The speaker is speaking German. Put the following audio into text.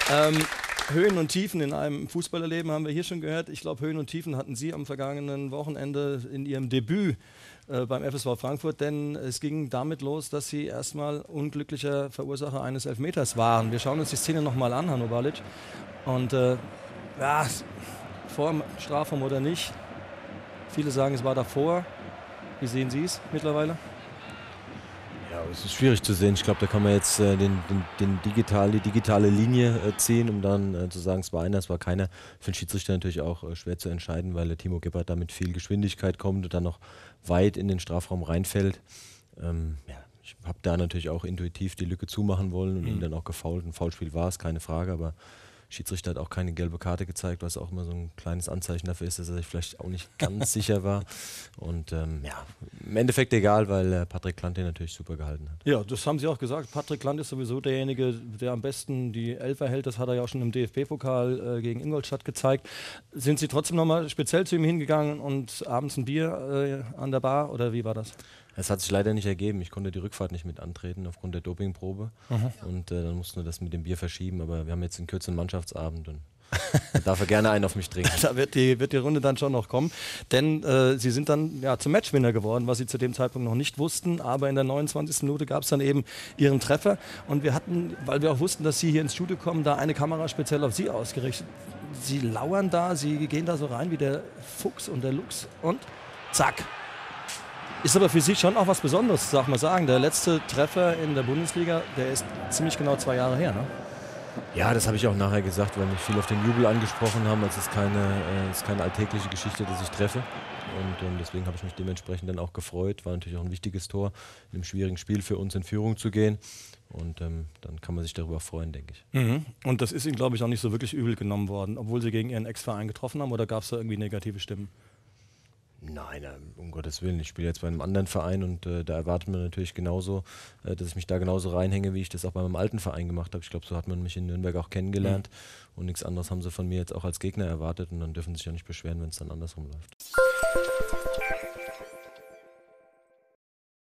Höhen und Tiefen in einem Fußballerleben haben wir hier schon gehört. Ich glaube, Höhen und Tiefen hatten Sie am vergangenen Wochenende in Ihrem Debüt beim FSV Frankfurt, denn es ging damit los, dass Sie erstmal unglücklicher Verursacher eines Elfmeters waren. Wir schauen uns die Szene nochmal an, Hanno Balic. Und ja, vor dem Strafraum oder nicht. Viele sagen, es war davor. Wie sehen Sie es mittlerweile? Ja, es ist schwierig zu sehen. Ich glaube, da kann man jetzt die digitale Linie ziehen, um dann zu sagen, es war einer, es war keiner. Für den Schiedsrichter natürlich auch schwer zu entscheiden, weil der Timo Gebhardt da mit viel Geschwindigkeit kommt und dann noch weit in den Strafraum reinfällt. Ja, ich habe da natürlich auch intuitiv die Lücke zumachen wollen und ihn dann auch gefoult. Ein Foulspiel war es, keine Frage, aber Schiedsrichter hat auch keine gelbe Karte gezeigt, was auch immer so ein kleines Anzeichen dafür ist, dass er sich vielleicht auch nicht ganz sicher war. Und ja, im Endeffekt egal, weil Patrick Klant den natürlich super gehalten hat. Ja, das haben Sie auch gesagt. Patrick Klant ist sowieso derjenige, der am besten die Elfer hält. Das hat er ja auch schon im DFB-Pokal gegen Ingolstadt gezeigt. Sind Sie trotzdem nochmal speziell zu ihm hingegangen und abends ein Bier an der Bar oder wie war das? Es hat sich leider nicht ergeben. Ich konnte die Rückfahrt nicht mit antreten aufgrund der Dopingprobe. Und dann mussten wir das mit dem Bier verschieben. Aber wir haben jetzt einen kürzeren Mannschaftsabend und da darf er gerne einen auf mich trinken. Da wird die Runde dann schon noch kommen. Denn Sie sind dann ja, zum Matchwinner geworden, was Sie zu dem Zeitpunkt noch nicht wussten. Aber in der 29. Minute gab es dann eben Ihren Treffer. Und wir hatten, weil wir auch wussten, dass Sie hier ins Studio kommen, da eine Kamera speziell auf Sie ausgerichtet. Sie lauern da, Sie gehen da so rein wie der Fuchs und der Luchs. Und zack. Ist aber für Sie schon auch was Besonderes, darf man sagen. Der letzte Treffer in der Bundesliga, der ist ziemlich genau 2 Jahre her, ne? Ja, das habe ich auch nachher gesagt, weil mich viel auf den Jubel angesprochen haben. Es ist keine alltägliche Geschichte, dass ich treffe. Und deswegen habe ich mich dementsprechend dann auch gefreut. War natürlich auch ein wichtiges Tor, in einem schwierigen Spiel für uns in Führung zu gehen. Und dann kann man sich darüber freuen, denke ich. Und das ist Ihnen, glaube ich, auch nicht so wirklich übel genommen worden, obwohl Sie gegen Ihren Ex-Verein getroffen haben, oder gab es da irgendwie negative Stimmen? Nein, um Gottes Willen. Ich spiele jetzt bei einem anderen Verein und da erwartet man natürlich genauso, dass ich mich da genauso reinhänge, wie ich das auch bei meinem alten Verein gemacht habe. Ich glaube, so hat man mich in Nürnberg auch kennengelernt und nichts anderes haben sie von mir jetzt auch als Gegner erwartet und dann dürfen sie sich ja nicht beschweren, wenn es dann andersrum läuft.